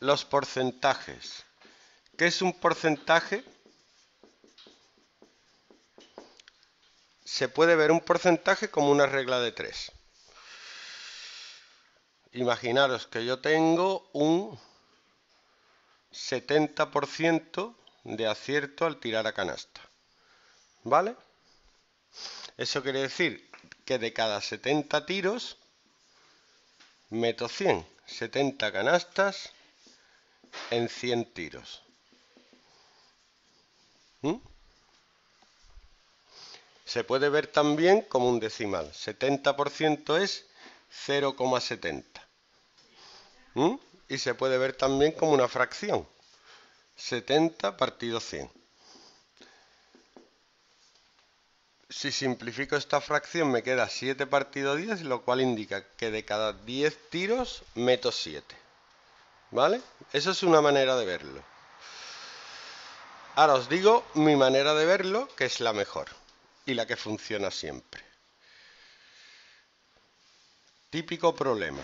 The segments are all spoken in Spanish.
los porcentajes. ¿Qué es un porcentaje? Se puede ver un porcentaje como una regla de 3. Imaginaros que yo tengo un 70% de acierto al tirar a canasta. ¿Vale? Eso quiere decir que de cada 70 tiros meto 100. 70 canastas en 100 tiros. Se puede ver también como un decimal. 70% es 0,70. Y se puede ver también como una fracción. 70 partido 100. Si simplifico esta fracción me queda 7 partido 10, lo cual indica que de cada 10 tiros meto 7. ¿Vale? Eso es una manera de verlo. Ahora os digo mi manera de verlo, que es la mejor y la que funciona siempre. Típico problema.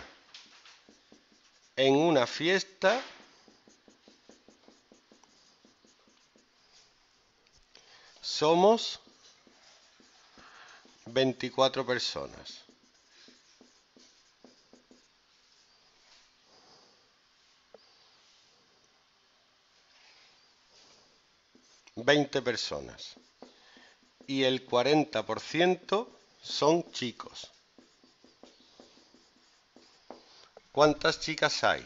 En una fiesta somos 24 personas. Personas. Y el 40% son chicos. ¿Cuántas chicas hay?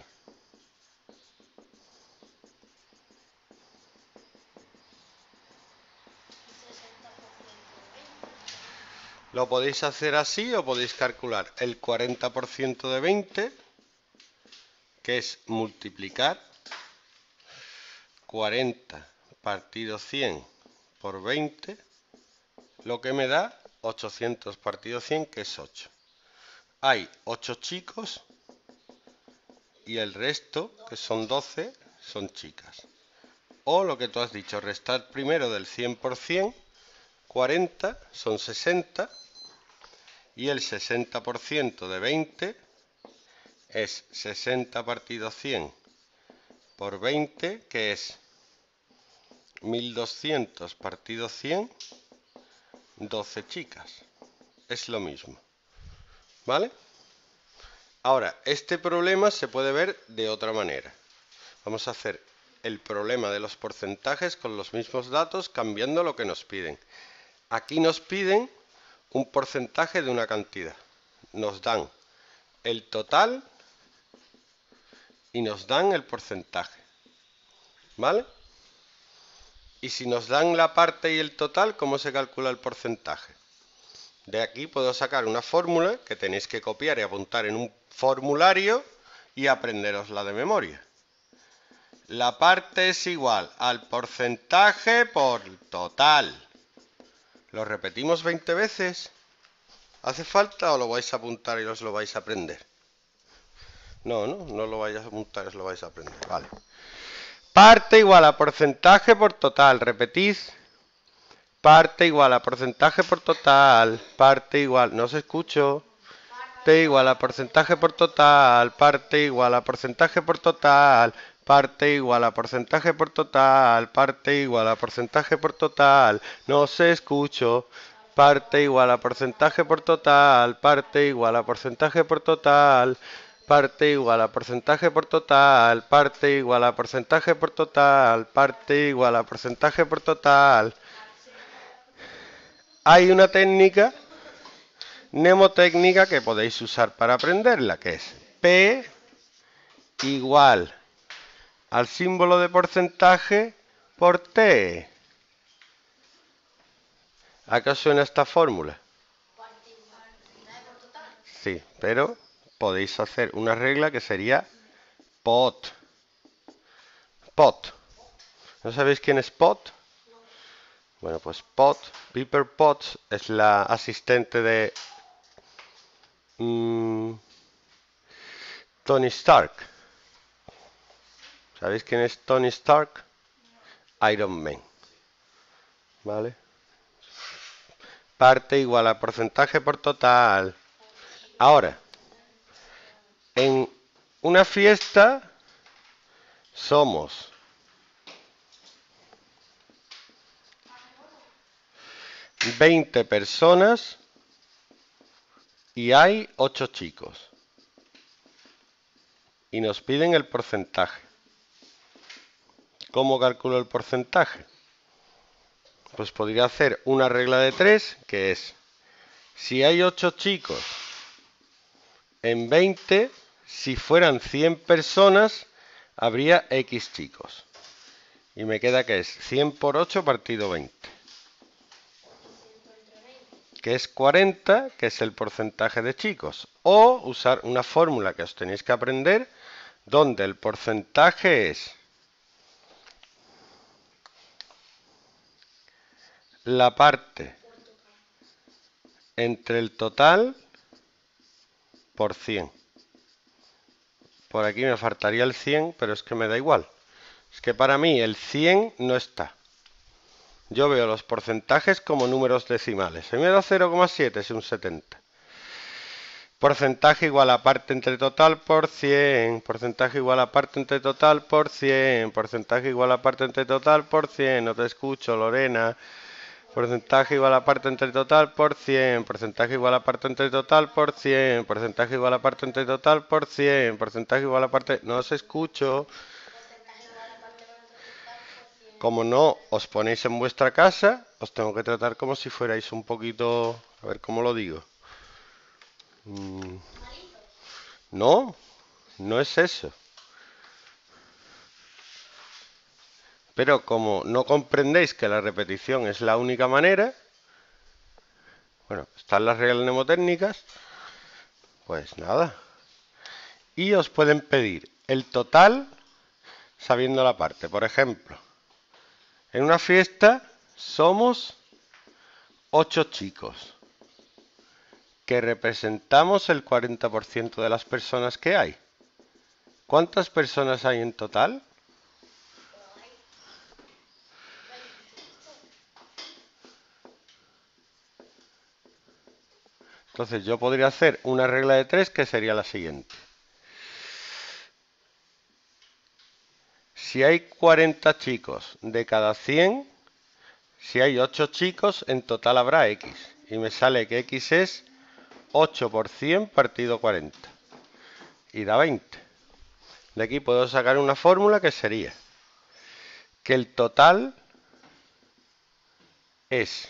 Lo podéis hacer así o podéis calcular el 40% de 20, que es multiplicar 40 partido 100 por 20, lo que me da 800 partido 100, que es 8. Hay 8 chicos y el resto, que son 12, son chicas. O lo que tú has dicho, restar primero del 100%, 40 son 60, y el 60% de 20 es 60 partido 100 por 20, que es 1200 partido 100, 12 chicas. Es lo mismo. ¿Vale? Ahora, este problema se puede ver de otra manera. Vamos a hacer el problema de los porcentajes con los mismos datos, cambiando lo que nos piden. Aquí nos piden un porcentaje de una cantidad. Nos dan el total y nos dan el porcentaje. ¿Vale? Y si nos dan la parte y el total, ¿cómo se calcula el porcentaje? De aquí puedo sacar una fórmula que tenéis que copiar y apuntar en un formulario y aprenderosla de memoria. La parte es igual al porcentaje por total. ¿Lo repetimos 20 veces? ¿Hace falta o lo vais a apuntar y os lo vais a aprender? No lo vais a apuntar, os lo vais a aprender. Vale. Parte igual a porcentaje por total. Repetid. Parte igual a porcentaje por total. Parte igual. No os escucho. Parte igual a porcentaje por total. Parte igual a porcentaje por total. Parte igual a porcentaje por total. Parte igual a porcentaje por total. No os escucho. Parte igual a porcentaje por total. Parte igual a porcentaje por total. Parte igual a porcentaje por total. Parte igual a porcentaje por total. Parte igual a porcentaje por total. Hay una técnica mnemotécnica que podéis usar para aprenderla, que es P igual al símbolo de porcentaje por T. ¿A qué os suena esta fórmula? Sí, pero podéis hacer una regla que sería POT. POT. ¿No sabéis quién es POT? Bueno, pues Pepper Potts es la asistente de Tony Stark. ¿Sabéis quién es Tony Stark? Iron Man. ¿Vale? Parte igual a porcentaje por total. Ahora, en una fiesta somos 20 personas y hay 8 chicos. Y nos piden el porcentaje. ¿Cómo calculo el porcentaje? Pues podría hacer una regla de 3, que es, si hay 8 chicos en 20, si fueran 100 personas, habría X chicos. Y me queda que es 100 por 8 partido 20. Que es 40, que es el porcentaje de chicos. O usar una fórmula que os tenéis que aprender, donde el porcentaje es la parte entre el total por 100. Por aquí me faltaría el 100, pero es que me da igual. Es que para mí el 100 no está. Yo veo los porcentajes como números decimales. Si me da 0,7 es un 70. Porcentaje igual a parte entre total por 100. Porcentaje igual a parte entre total por 100. Porcentaje igual a parte entre total por 100. No te escucho, Lorena. Porcentaje igual a parte entre total por 100. Porcentaje igual a parte entre total por 100. Porcentaje igual a parte entre total por 100. Porcentaje igual a parte... No os escucho. Como no os ponéis en vuestra casa, os tengo que tratar como si fuerais un poquito... A ver cómo lo digo. No, no es eso. Pero como no comprendéis que la repetición es la única manera, bueno, están las reglas mnemotécnicas, pues nada. Y os pueden pedir el total sabiendo la parte. Por ejemplo, en una fiesta somos 8 chicos, que representamos el 40% de las personas que hay. ¿Cuántas personas hay en total? Entonces yo podría hacer una regla de 3 que sería la siguiente. Si hay 40 chicos de cada 100, si hay 8 chicos, en total habrá X. Y me sale que X es 8 por 100 partido 40. Y da 20. De aquí puedo sacar una fórmula que sería que el total es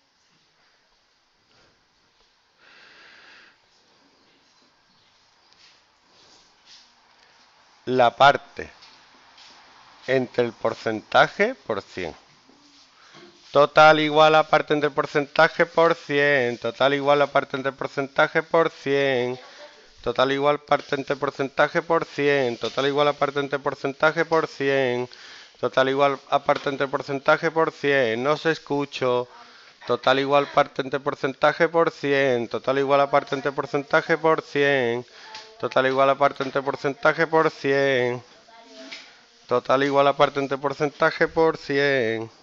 la parte entre el porcentaje por 100. Total igual a parte entre el porcentaje por 100. Total igual a parte entre el porcentaje por 100. Total igual parte entre porcentaje por 100. Total igual a parte entre porcentaje por 100. Total igual a parte entre porcentaje por 100. No se escucho. Total igual parte entre porcentaje por 100. Total igual a parte entre porcentaje por 100. Total igual a parte entre porcentaje por 100. Total igual a parte entre porcentaje por 100.